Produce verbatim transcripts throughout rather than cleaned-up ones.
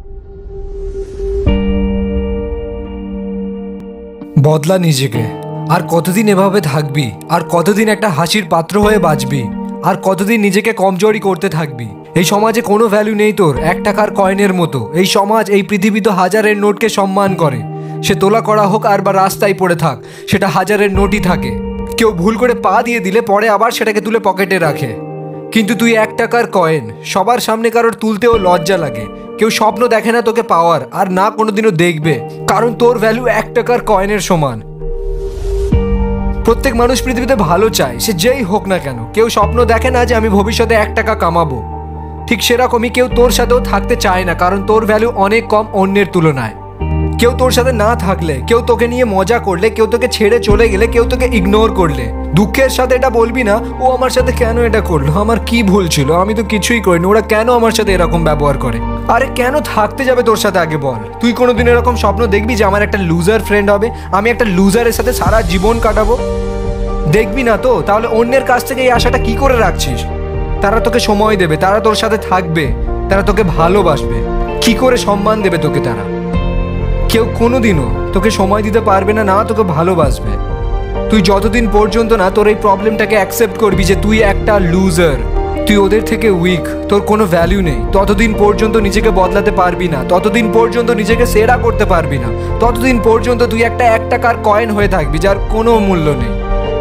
বদলা নিজেকে। আর কতদিন এভাবে থাকবি? আর কতদিন একটা হাসির পাত্র হয়ে বাঁচবি? আর কতদিন নিজেকে কমজোরি করতে থাকবি? এই সমাজে কোনো ভ্যালু নেই তোর, এক টাকার কয়েনের মতো। এই সমাজ, এই পৃথিবী তো হাজারের নোটকে সম্মান করে। সে তোলা করা হোক আর বা রাস্তায় পড়ে থাক, সেটা হাজারের নোটই থাকে। কেউ ভুল করে পা দিয়ে দিলে পরে আবার সেটাকে তুলে পকেটে রাখে। কিন্তু তুই এক টাকার কয়েন, সবার সামনে কারোর তুলতেও লজ্জা লাগে। কেউ স্বপ্ন দেখে না তোকে পাওয়ার, আর না কোনোদিনও দেখবে, কারণ তোর ভ্যালু এক টাকার কয়েনের সমান। প্রত্যেক মানুষ পৃথিবীতে ভালো চায়, সে যেই হোক না কেন। কেউ স্বপ্ন দেখে না যে আমি ভবিষ্যতে এক টাকা কামাবো। ঠিক সেরকমই কেউ তোর সাথেও থাকতে চায় না, কারণ তোর ভ্যালু অনেক কম অন্যের তুলনায়। কেউ তোর সাথে না থাকলে, কেউ তোকে নিয়ে মজা করলে, কেউ তোকে ছেড়ে চলে গেলে, কেউ তোকে ইগনোর করলে, দুঃখের সাথে এটা বলবি না, ও আমার সাথে কেন এটা করলো, আমার কি ভুল ছিল, আমি তো কিছুই করিনি, ওরা কেন আমার সাথে এরকম ব্যবহার করে। আরে কেন থাকতে যাবে তোর সাথে আগে বল। তুই কোনোদিন এরকম স্বপ্ন দেখবি যে আমার একটা লুজার ফ্রেন্ড হবে, আমি একটা লুজারের সাথে সারা জীবন কাটাবো? দেখবি না তো, তাহলে অন্যের কাছ থেকে এই আশাটা কি করে রাখছিস? তারা তোকে সময় দেবে, তারা তোর সাথে থাকবে, তারা তোকে ভালোবাসবে, কি করে সম্মান দেবে তোকে তারা? কেউ কোনোদিনও তোকে সময় দিতে পারবে না, না তোকে ভালোবাসবে। তুই যতদিন পর্যন্ত না তোর এই প্রবলেমটাকে অ্যাকসেপ্ট করবি যে তুই একটা লুজার, তুই ওদের থেকে উইক, তোর কোনো ভ্যালু নেই, ততদিন পর্যন্ত নিজেকে বদলাতে পারবি না, ততদিন পর্যন্ত নিজেকে সেরা করতে পারবি না, ততদিন পর্যন্ত তুই একটা এক টাকার কয়েন হয়ে থাকবি যার কোনো মূল্য নেই।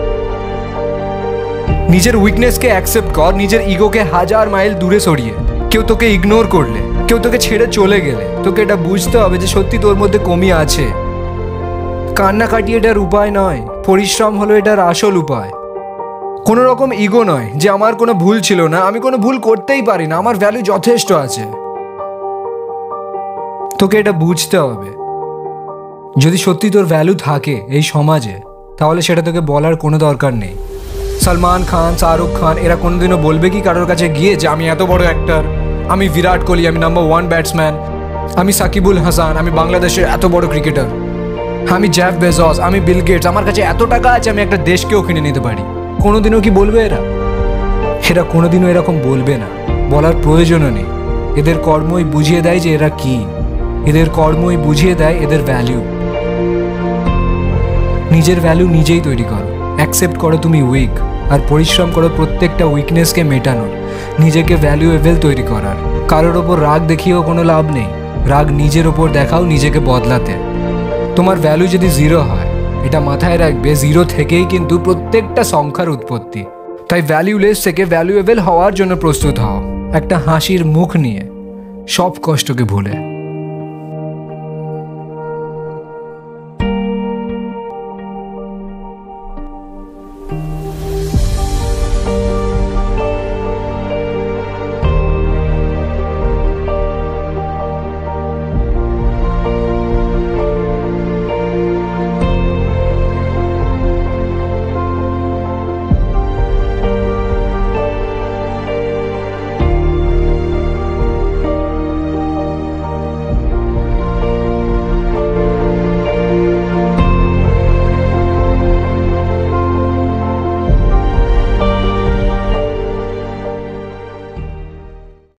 নিজের উইকনেসকে অ্যাকসেপ্ট কর, নিজের ইগোকে হাজার মাইল দূরে সরিয়ে। কেউ তোকে ইগনোর করলে, কেউ তোকে ছেড়ে চলে গেলে, তোকে এটা বুঝতে হবে যে সত্যি তোর মধ্যে কমি আছে। কান্নাকাটি এটার উপায় নয়, পরিশ্রম হলো এটার আসল উপায়। কোনো রকম ইগো নয় যে আমার কোনো ভুল ছিল না, আমি কোনো ভুল করতেই পারি না, আমার ভ্যালু যথেষ্ট আছে। তোকে এটা বুঝতে হবে। যদি সত্যি তোর ভ্যালু থাকে এই সমাজে, তাহলে সেটা তোকে বলার কোনো দরকার নেই। সলমান খান, শাহরুখ খান এরা কোনোদিনও বলবে কি কারোর কাছে গিয়ে যে আমি এত বড় অ্যাক্টর, আমি বিরাট কোহলি, আমি নাম্বার ওয়ান ব্যাটসম্যান, আমি সাকিবুল হাসান, আমি বাংলাদেশের এত বড় ক্রিকেটার, আমি জেফ বেজস, আমি বিল গেটস, আমার কাছে এত টাকা আছে আমি একটা দেশকেও কিনে নিতে পারি? কোনোদিনও কি বলবে এরা? এরা কোনোদিনও এরকম বলবে না, বলার প্রয়োজনও নেই। এদের কর্মই বুঝিয়ে দেয় যে এরা কি, এদের কর্মই বুঝিয়ে দেয় এদের ভ্যালু। নিজের ভ্যালু নিজেই তৈরি করো, অ্যাকসেপ্ট করো তুমি উইক, আর পরিশ্রম করো প্রত্যেকটা উইকনেসকে মেটানোর, নিজেকে ভ্যালুয়েবল তৈরি করার। কারোর ওপর রাগ দেখিয়েও কোনো লাভ নেই, রাগ নিজের ওপর দেখাও নিজেকে বদলাতে। তোমার ভ্যালু যদি জিরো হয়, এটা মাথায় রাখবে, জিরো থেকেই কিন্তু প্রত্যেকটা সংখ্যার উৎপত্তি। তাই ভ্যালুলেস থেকে ভ্যালুয়েবল হওয়ার জন্য প্রস্তুত হও, একটা হাসির মুখ নিয়ে, সব কষ্টকে ভুলে।